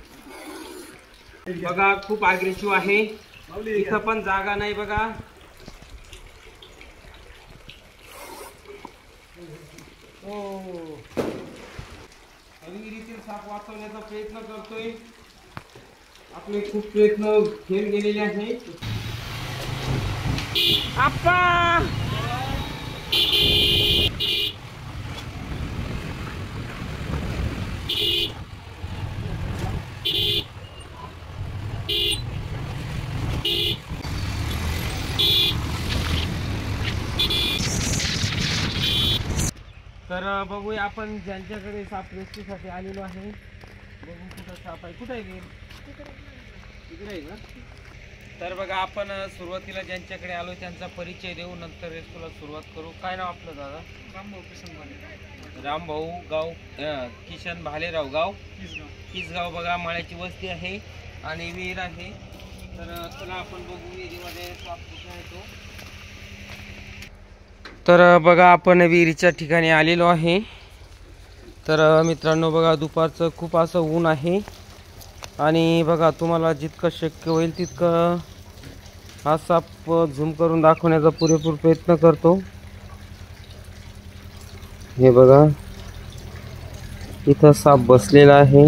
बघा खूप अग्रेसिव्ह आहे, इथं पण जागा नाही बघा। विहिरीतील साप वाचवण्याचा प्रयत्न करतोय, आपले खूप प्रयत्न फेल गेलेले आहे। आप्पा तर बघूया आपण ज्यांच्याकडे साप रेस्क्यूसाठी आलेलो आहे। बघू कुठं साप आहे, कुठे आहे तिकडे आहे का? तर बघा आपण सुरुवातीला ज्यांच्याकडे आलो त्यांचा परिचय देऊ, नंतर रेस्क्यूला सुरुवात करू। काय नाव आपलं दादा? रामभाऊ किशन भालेराव। रामभाऊ गाव किशन भालेराव, गाव किसगाव। बघा माळ्याची वस्ती आहे आणि विहीर आहे। तर चला आपण बघू विहिरीमध्ये साप कुठे आहे तो। तर बघा आपण विहिरीच्या ठिकाणी आलेलो आहे। तर मित्रांनो बघा दुपारचं खूप असं ऊन आहे आणि बघा तुम्हाला जितकं शक्य होईल तितकं हा साप झूम करून दाखवण्याचा पुरेपूर प्रयत्न करतो। हे बघा इथं साप बसलेला आहे।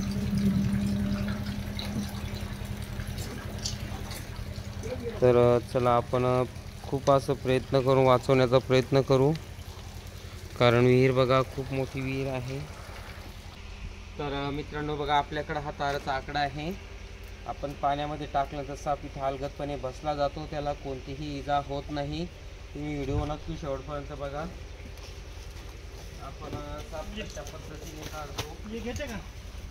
तर चला आपण खूप असं प्रयत्न करून वाचवण्याचा प्रयत्न करू, कारण विहीर बघा खूप मोठी विहीर आहे। तर मित्रांनो बघा आपल्याकडे हा ताराचा आकडा आहे, आपण पाण्यामध्ये टाकलं तर साप इथे हलगतपणे बसला जातो, त्याला कोणतीही इजा होत नाही। तुम्ही व्हिडिओ नक्की शेवटपर्यंत बघा। आपण साप कशा पद्धतीने काढतो हे घेते का?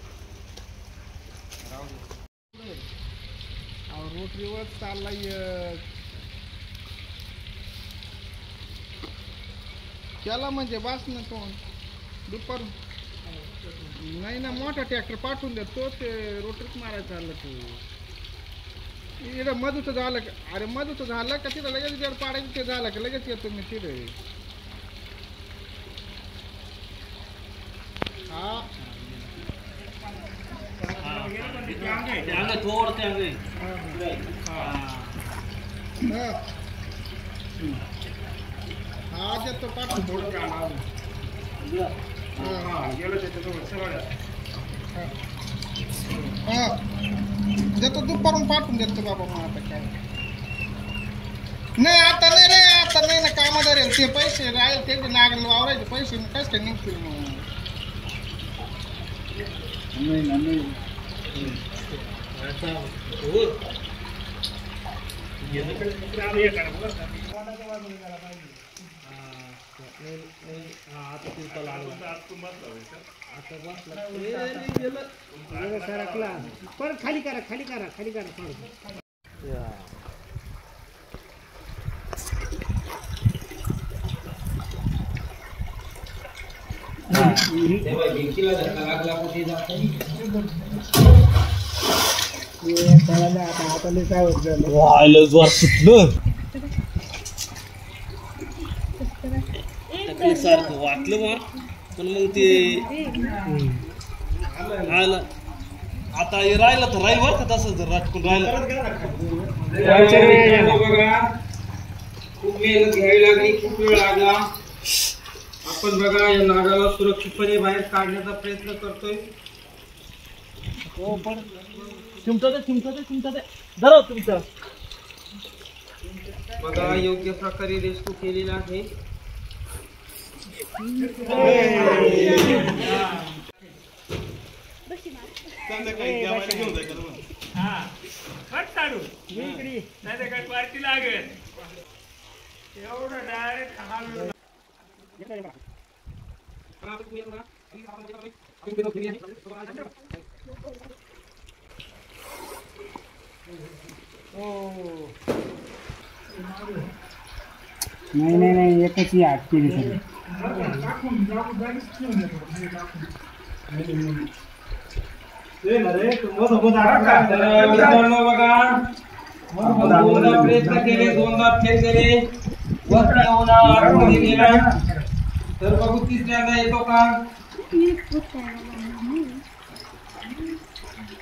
रोटरीवर चाललाय त्याला म्हणजे बास ना कोण दुपार नाही ना, मोठा ट्रॅक्टर पाठवून द्या, तो ते रोटरीच मारायचं आलं ते मधुचं झालं का? अरे मधुचं झालं का तिथं लगेच जर पाडायचं ते झालं का लगेच येतो मी तिथे। हा हा देतो पाठवून थोडं देतो दुपारून पाठवून देतो बाबा। मग आता काय नाही, आता नाही रे, आता नाही ना, कामाला रे ते पैसे राहील ते नागल वावरायचे पैसे कसं काय निघतील मग? नाही ना नाही परत खाली करा खाली करा खाली करा सारखं वाटलं बा, पण मग ते आलं आता राहिलं तर राहील बरं का, तसं जर राटकून राहिलं बघा। खूप मेहनत घ्यावी लागली, खूप वेळ लागला। आपण बघा या नागाला सुरक्षितपणे बाहेर काढण्याचा प्रयत्न करतोय। हो पण चिमटा धरा तुमचा बघा योग्य प्रकारे रेस्क्यू केलेला आहे। पार्टी लागेल एवढं डायरेक्ट नाही एकच ही आठ केली सर। मित्रांनो बघा दोनदा प्रयत्न केले, दोनदा फेल केले, वरती येऊन आतमध्ये गेला। तर बघू तिसऱ्यांदा येतो का?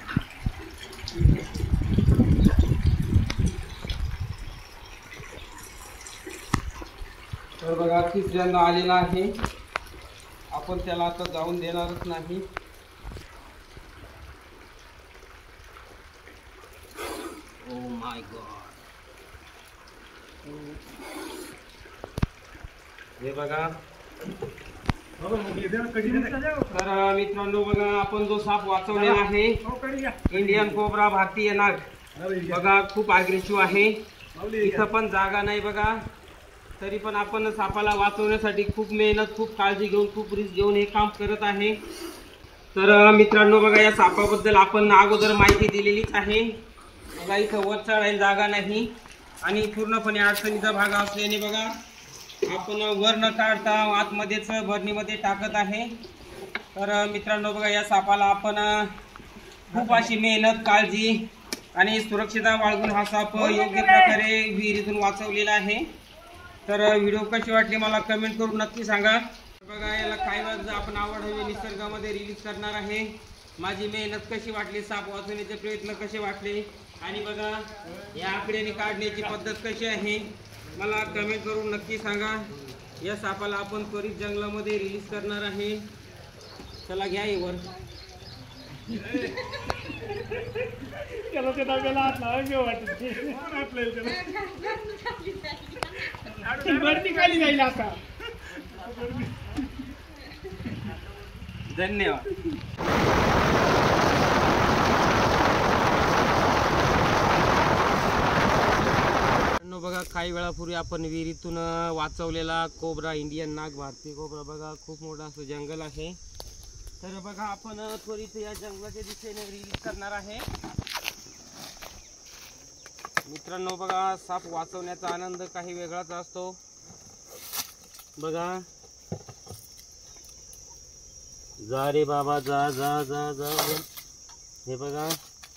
तिसऱ्यांदा आलेला आहे. आपण त्याला आता जाऊन देणारच नाही. ओ माय गॉड, हे बघा. तर मित्रांनो बघा, आपण जो साप वाचवलेला आहे इंडियन कोबरा भारतीय नाग, बघा खूप अग्रेसिव्ह आहे. इथं पण जागा नाही बघा, तरी पण आपण सापाला वाचवण्यासाठी खूप मेहनत, खूप काळजी घेऊन, खूप रिस्क घेऊन हे काम करत आहे. तर मित्रांनो बघा, या सापाबद्दल आपण अगोदर माहिती दिलेलीच आहे. बघा इथं वर चढायला जागा नाही आणि पूर्णपणे अडचणीचा भाग असल्याने बघा आपण वर न काढता आतमध्येच भरणीमध्ये टाकत आहे. तर मित्रांनो बघा, या सापाला आपण खूप अशी मेहनत, काळजी आणि सुरक्षितता बाळगून हा साप योग्य प्रकारे विहिरीतून वाचवलेला आहे. तर व्हिडिओ कशी वाटली मला कमेंट करून नक्की सांगा. बघा, याला काही वेळा आपण आवड हवी निसर्गामध्ये रिलीज करणार आहे. माझी मेहनत कशी वाटली, साप वाचवण्याचे प्रयत्न कसे वाटले आणि बघा या आकड्याने काढण्याची पद्धत कशी आहे मला कमेंट करून नक्की सांगा. या सापाला आपण त्वरित जंगलामध्ये रिलीज करणार आहे. चला घ्या वर. धन्यवाद. बघा, काही वेळापूर्वी आपण विहिरीतून वाचवलेला कोबरा, इंडियन नाग, भारतीय कोबरा, बघा खूप मोठा असं जंगल आहे. तर बघा आपण त्वरित या जंगलाच्या दिशेने रिलीज करणार आहे. मित्रांनो बघा, साप वाचवण्याचा आनंद काही वेगळाच असतो. बघा, जा रे बाबा जा जा जा जा. हे बघा,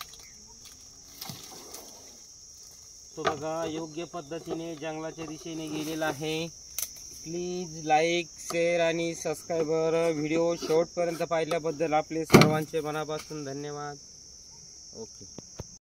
तो बघा योग्य पद्धतीने जंगलाच्या दिशेने गेलेला आहे. प्लीज लाईक, शेअर आणि सबस्क्राईबर. व्हिडिओ शेवटपर्यंत पाहिल्याबद्दल आपले सर्वांचे मनापासून धन्यवाद. ओके.